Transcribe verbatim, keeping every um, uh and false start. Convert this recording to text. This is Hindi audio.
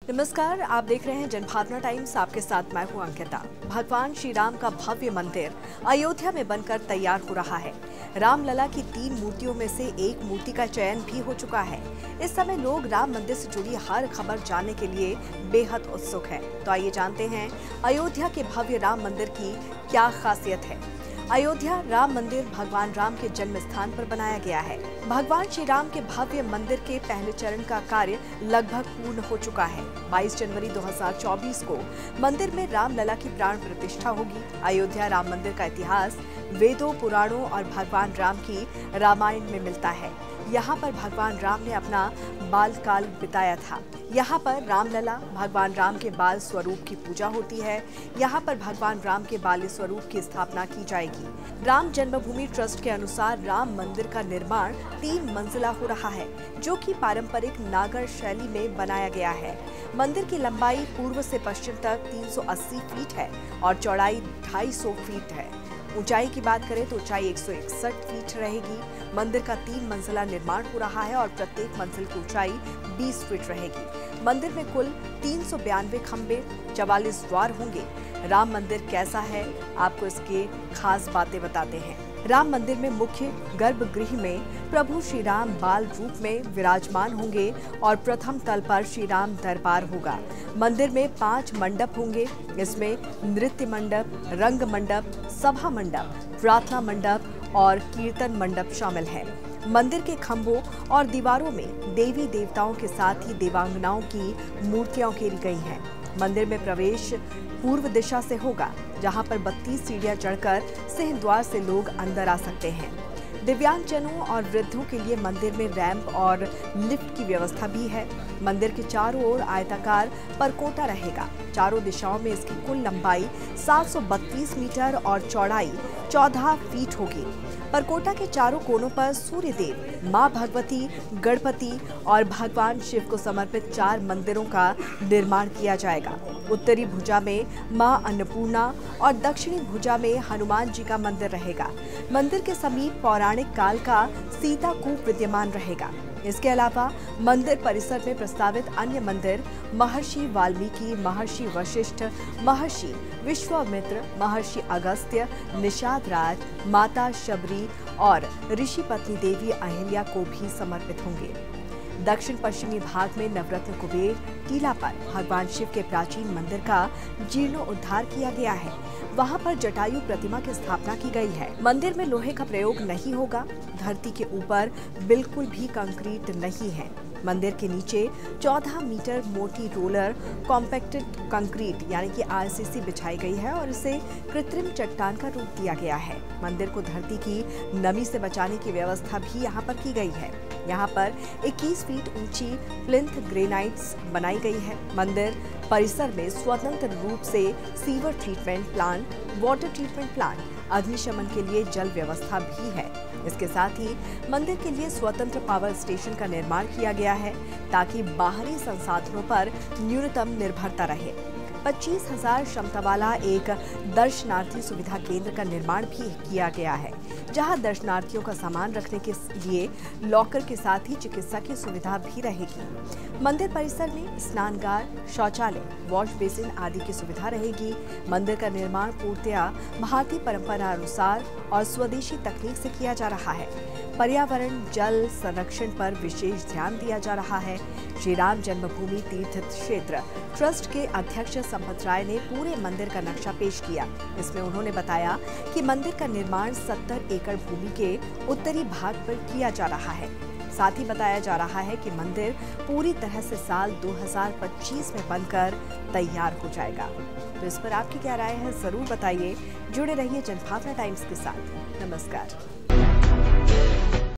नमस्कार, आप देख रहे हैं जनभावना टाइम्स। आपके साथ मैं हूं अंकिता। भगवान श्री राम का भव्य मंदिर अयोध्या में बनकर तैयार हो रहा है। रामलला की तीन मूर्तियों में से एक मूर्ति का चयन भी हो चुका है। इस समय लोग राम मंदिर से जुड़ी हर खबर जानने के लिए बेहद उत्सुक हैं। तो आइए जानते हैं अयोध्या के भव्य राम मंदिर की क्या खासियत है। अयोध्या राम मंदिर भगवान राम के जन्म स्थान पर बनाया गया है। भगवान श्री राम के भव्य मंदिर के पहले चरण का कार्य लगभग पूर्ण हो चुका है। बाईस जनवरी दो हज़ार चौबीस को मंदिर में रामलला की प्राण प्रतिष्ठा होगी। अयोध्या राम मंदिर का इतिहास वेदों, पुराणों और भगवान राम की रामायण में मिलता है। यहाँ पर भगवान राम ने अपना बालकाल बिताया था। यहाँ पर रामलला भगवान राम के बाल स्वरूप की पूजा होती है। यहाँ पर भगवान राम के बाल स्वरूप की स्थापना की जाएगी। राम जन्मभूमि ट्रस्ट के अनुसार राम मंदिर का निर्माण तीन मंजिला हो रहा है, जो कि पारंपरिक नागर शैली में बनाया गया है। मंदिर की लंबाई पूर्व से पश्चिम तक तीन सौ अस्सी फीट है और चौड़ाई ढाई सौ फीट है। ऊंचाई की बात करें तो ऊंचाई एक सौ इकसठ फीट रहेगी। मंदिर का तीन मंजिला निर्माण हो रहा है और प्रत्येक मंजिल की ऊंचाई बीस फीट रहेगी। मंदिर में कुल तीन सौ बयानवे खंबे, चवालीस द्वार होंगे। राम मंदिर कैसा है, आपको इसके खास बातें बताते हैं। राम मंदिर में मुख्य गर्भगृह में प्रभु श्री राम बाल रूप में विराजमान होंगे और प्रथम तल पर श्री राम दरबार होगा। मंदिर में पांच मंडप होंगे। इसमें नृत्य मंडप, रंग मंडप, सभा मंडप, प्रार्थना मंडप और कीर्तन मंडप शामिल है। मंदिर के खंभों और दीवारों में देवी देवताओं के साथ ही देवांगनाओं की मूर्तियां उकेरी गई हैं। मंदिर में प्रवेश पूर्व दिशा से होगा, जहां पर बत्तीस सीढ़ियां चढ़कर सिंह द्वार से लोग अंदर आ सकते हैं। दिव्यांगजनों और वृद्धों के लिए मंदिर में रैंप और लिफ्ट की व्यवस्था भी है। मंदिर के चारों ओर आयताकार परकोटा रहेगा। चारों दिशाओं में इसकी कुल लंबाई सात सौ बत्तीस मीटर और चौड़ाई चौदह फीट होगी। परकोटा के चारों कोनों पर सूर्य देव, मां भगवती, गणपति और भगवान शिव को समर्पित चार मंदिरों का निर्माण किया जाएगा। उत्तरी भुजा में मां अन्नपूर्णा और दक्षिणी भुजा में हनुमान जी का मंदिर रहेगा। मंदिर के समीप पौराणिक काल का सीता कूप विद्यमान रहेगा। इसके अलावा मंदिर परिसर में प्रस्तावित अन्य मंदिर महर्षि वाल्मीकि, महर्षि वशिष्ठ, महर्षि विश्वामित्र, महर्षि अगस्त्य, निषाद राज, माता शबरी और ऋषि पत्नी देवी अहिल्या को भी समर्पित होंगे। दक्षिण पश्चिमी भाग में नवरत्न कुबेर टीला पर भगवान शिव के प्राचीन मंदिर का जीर्णोद्धार किया गया है। वहां पर जटायु प्रतिमा की स्थापना की गई है। मंदिर में लोहे का प्रयोग नहीं होगा। धरती के ऊपर बिल्कुल भी कंक्रीट नहीं है। मंदिर के नीचे चौदह मीटर मोटी रोलर कॉम्पैक्टेड कंक्रीट यानी कि आर सी सी बिछाई गई है और इसे कृत्रिम चट्टान का रूप दिया गया है। मंदिर को धरती की नमी से बचाने की व्यवस्था भी यहाँ पर की गई है। यहाँ पर इक्कीस फीट ऊंची प्लिंथ ग्रेनाइट्स बनाई गई है। मंदिर परिसर में स्वतंत्र रूप से sewer treatment plant, water treatment plant, अग्निशमन के लिए जल व्यवस्था भी है। इसके साथ ही मंदिर के लिए स्वतंत्र पावर स्टेशन का निर्माण किया गया है, ताकि बाहरी संसाधनों पर न्यूनतम निर्भरता रहे। पच्चीस हजार क्षमता वाला एक दर्शनार्थी सुविधा केंद्र का निर्माण भी किया गया है, जहां दर्शनार्थियों का सामान रखने के लिए लॉकर के साथ ही चिकित्सा की सुविधा भी रहेगी। मंदिर परिसर में स्नानगार, शौचालय, वॉश बेसिन आदि की सुविधा रहेगी। मंदिर का निर्माण पूर्णतया भारतीय परंपरा अनुसार और स्वदेशी तकनीक से किया जा रहा है। पर्यावरण जल संरक्षण पर विशेष ध्यान दिया जा रहा है। श्री राम जन्मभूमि तीर्थ क्षेत्र ट्रस्ट के अध्यक्ष संपत राय ने पूरे मंदिर का नक्शा पेश किया। इसमें उन्होंने बताया कि मंदिर का निर्माण सत्तर एकड़ भूमि के उत्तरी भाग पर किया जा रहा है। साथ ही बताया जा रहा है कि मंदिर पूरी तरह से साल दो हज़ार पच्चीस में बनकर तैयार हो जाएगा। तो इस पर आपकी क्या राय है, जरूर बताइए। जुड़े रहिए जनभावना टाइम्स के साथ। नमस्कार।